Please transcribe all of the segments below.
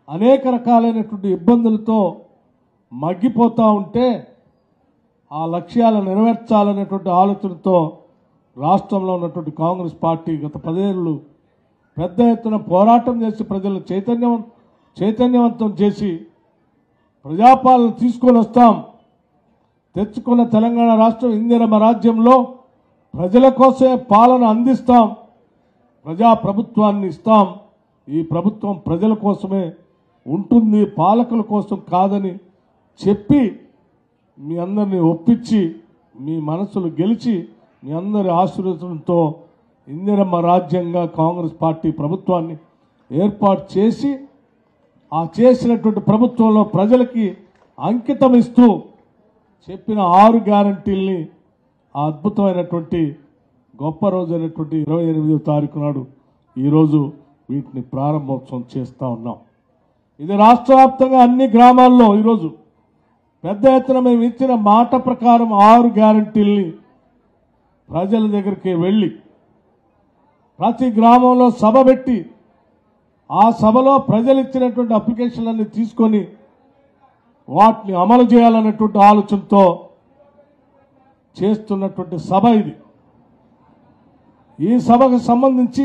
అనేక రకాలైనటువంటి ఇబ్బందులతో మగ్గిపోతూ ఉంటే ఆ లక్ష్యాలను నెరవేర్చాలనేటువంటి ఆలోచనతో రాష్ట్రంలో ఉన్నటువంటి కాంగ్రెస్ పార్టీ గత 10 ఏళ్ళు పెద్ద ఎత్తున పోరాటం చేసి ప్రజలను చైతన్యవంతం చేసి ప్రజాపాలన తీసుకొని వస్తాం. తెచ్చుకున్న తెలంగాణ రాష్ట్రం ఇందిరమ్మ రాజ్యంలో ప్రజల కోసమే పాలన అందిస్తాం, ప్రజాప్రభుత్వాన్ని ఇస్తాం. ఈ ప్రభుత్వం ప్రజల కోసమే ఉంటుంది, పాలకుల కోసం కాదని చెప్పి మీ అందరినీ ఒప్పించి మీ మనసులు గెలిచి మీ అందరి ఆశీర్వాదంతో ఇందిరమ్మ రాజ్యంగా కాంగ్రెస్ పార్టీ ప్రభుత్వాన్ని ఏర్పాటు చేసి ఆ చేసినటువంటి ప్రభుత్వంలో ప్రజలకి అంకితం ఇస్తూ చెప్పిన 6 గ్యారంటీల్ని ఆ అద్భుతమైనటువంటి గొప్ప రోజు అయినటువంటి 28వ తారీఖు నాడు ఈరోజు వీటిని ప్రారంభోత్సవం చేస్తూ ఉన్నాం. ఇది రాష్ట్ర వ్యాప్తంగా అన్ని గ్రామాల్లో ఈరోజు పెద్ద ఎత్తున మేము ఇచ్చిన మాట ప్రకారం 6 గ్యారంటీల్ని ప్రజల దగ్గరికి వెళ్ళి ప్రతి గ్రామంలో సభ పెట్టి ఆ సభలో ప్రజలు ఇచ్చినటువంటి అప్లికేషన్లన్నీ తీసుకొని వాటిని అమలు చేయాలన్నటువంటి ఆలోచనతో చేస్తున్నటువంటి సభ ఇది. ఈ సభకు సంబంధించి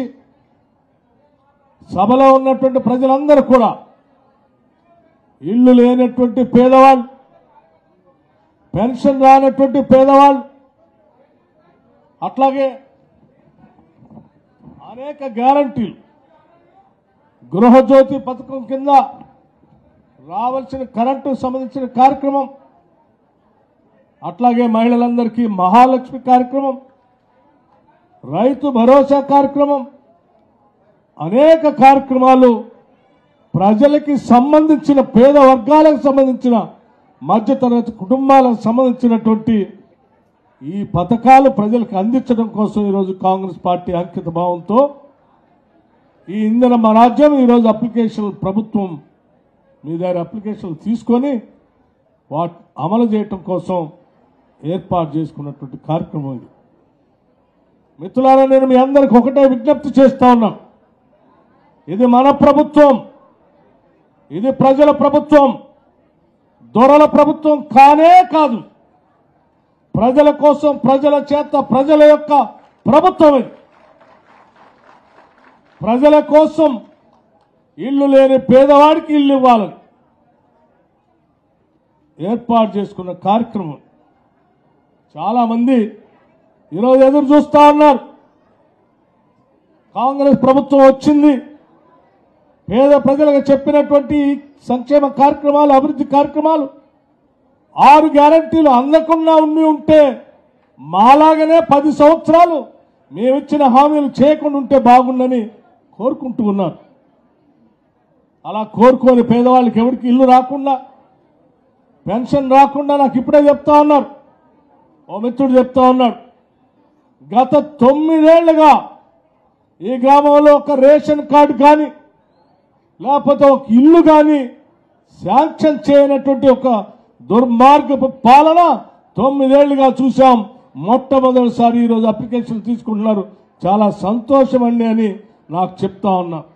సభలో ఉన్నటువంటి ప్రజలందరూ కూడా ఇల్లు లేనటువంటి పేదవాళ్ళు, పెన్షన్ రానటువంటి పేదవాళ్ళు, అట్లాగే అనేక గ్యారంటీలు, గృహజ్యోతి పథకం కింద రావాల్సిన కరెంటుకు సంబంధించిన కార్యక్రమం, అట్లాగే మహిళలందరికీ మహాలక్ష్మి కార్యక్రమం, రైతు భరోసా కార్యక్రమం, అనేక కార్యక్రమాలు ప్రజలకి సంబంధించిన పేద వర్గాలకు సంబంధించిన మధ్యతరగతి కుటుంబాలకు సంబంధించినటువంటి ఈ పథకాలు ప్రజలకు అందించడం కోసం ఈరోజు కాంగ్రెస్ పార్టీ అంకిత భావంతో ఈ ఇందిరమ్మ రాజ్యం ఈరోజు అప్లికేషన్లు ప్రభుత్వం మీ దగ్గర అప్లికేషన్లు తీసుకొని వాటి అమలు చేయటం కోసం ఏర్పాటు చేసుకున్నటువంటి కార్యక్రమం ఇది. మిత్రులారా, నేను మీ అందరికి ఒకటే విజ్ఞప్తి చేస్తా ఉన్నాను. ఇది మన ప్రభుత్వం, ఇది ప్రజల ప్రభుత్వం, దొరల ప్రభుత్వం కానే కాదు. ప్రజల కోసం, ప్రజల చేత, ప్రజల యొక్క ప్రభుత్వం ఇది. ప్రజల కోసం ఇల్లు లేని పేదవాడికి ఇల్లు ఇవ్వాలని ఏర్పాటు చేసుకున్న కార్యక్రమం. చాలా మంది ఈరోజు ఎదురు చూస్తా ఉన్నారు. కాంగ్రెస్ ప్రభుత్వం వచ్చింది, పేద ప్రజలకు చెప్పినటువంటి సంక్షేమ కార్యక్రమాలు, అభివృద్ధి కార్యక్రమాలు, 6 గ్యారంటీలు అందకుండా ఉంటే మాలాగనే 10 సంవత్సరాలు మేమిచ్చిన హామీలు చేయకుండా ఉంటే బాగుండని కోరుకుంటూ ఉన్నారు. అలా కోరుకోని పేదవాళ్ళకి ఎవరికి ఇల్లు రాకుండా, పెన్షన్ రాకుండా నాకు ఇప్పుడే చెప్తా ఉన్నారు, ఓ మిత్రుడు చెప్తా ఉన్నాడు, గత 9 ఏళ్లుగా ఈ గ్రామంలో ఒక రేషన్ కార్డు కానీ లేకపోతే ఒక ఇల్లు కానీ శాంక్షన్ చేయనటువంటి ఒక దుర్మార్గపు పాలన 9 ఏళ్లుగా చూసాం. మొట్టమొదటిసారి ఈరోజు అప్లికేషన్ తీసుకుంటున్నారు. చాలా సంతోషం అండి అని నాకు చెప్తా ఉన్నా.